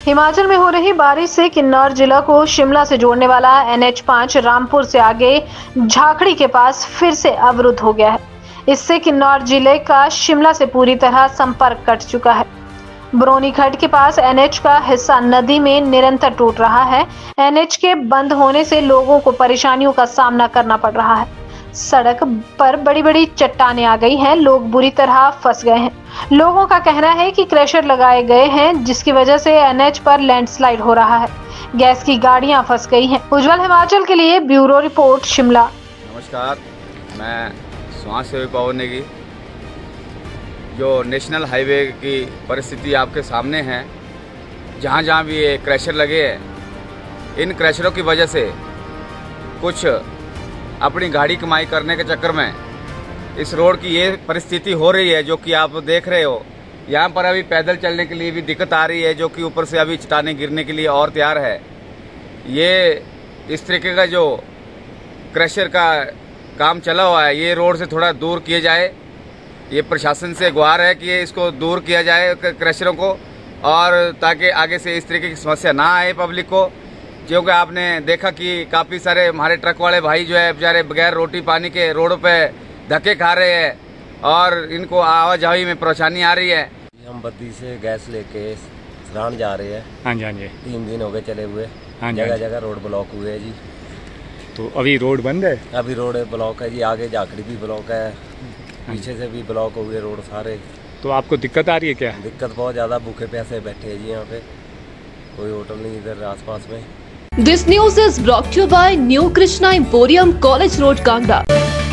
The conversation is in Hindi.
हिमाचल में हो रही बारिश से किन्नौर जिला को शिमला से जोड़ने वाला NH5 रामपुर से आगे झाकड़ी के पास फिर से अवरुद्ध हो गया है। इससे किन्नौर जिले का शिमला से पूरी तरह संपर्क कट चुका है। बरौनी खड्ड के पास NH का हिस्सा नदी में निरंतर टूट रहा है। NH के बंद होने से लोगों को परेशानियों का सामना करना पड़ रहा है। सड़क पर बड़ी बड़ी चट्टानें आ गई हैं, लोग बुरी तरह फंस गए हैं। लोगों का कहना है कि क्रशर लगाए गए हैं, जिसकी वजह से NH पर लैंडस्लाइड हो रहा है। गैस की गाड़ियां फंस गई हैं। उज्जवल हिमाचल के लिए ब्यूरो रिपोर्ट शिमला। नमस्कार, मैं समाज सेवी पवन नेगी। जो नेशनल हाईवे की परिस्थिति आपके सामने है, जहाँ जहाँ भी ये क्रशर लगे हैं, इन क्रशरों की वजह से कुछ अपनी गाड़ी कमाई करने के चक्कर में इस रोड की ये परिस्थिति हो रही है, जो कि आप देख रहे हो। यहाँ पर अभी पैदल चलने के लिए भी दिक्कत आ रही है, जो कि ऊपर से अभी चट्टानें गिरने के लिए और तैयार है। ये इस तरीके का जो क्रशर का काम चला हुआ है, ये रोड से थोड़ा दूर किया जाए। ये प्रशासन से गुहार है कि इसको दूर किया जाए क्रशरों को, और ताकि आगे से इस तरीके की समस्या ना आए पब्लिक को। क्योंकि आपने देखा कि काफ़ी सारे हमारे ट्रक वाले भाई जो है बेचारे बगैर रोटी पानी के रोडों पे धक्के खा रहे हैं और इनको आवाजाही में परेशानी आ रही है। हम बद्दी से गैस लेके सरान जा रहे हैं। हाँ जी, हाँ जी। 3 दिन हो गए चले हुए। हाँ जी, जगह जगह रोड ब्लॉक हुए है जी। तो अभी रोड बंद है? अभी रोड ब्लॉक है जी। आगे झाकड़ी भी ब्लॉक है, पीछे से भी ब्लॉक हुए रोड सारे। तो आपको दिक्कत आ रही है क्या? दिक्कत बहुत ज़्यादा, भूखे प्यासे बैठे हैं जी। यहाँ पे कोई होटल नहीं इधर आसपास में। This news is brought to you by New Krishna Emporium, College Road, Kangra.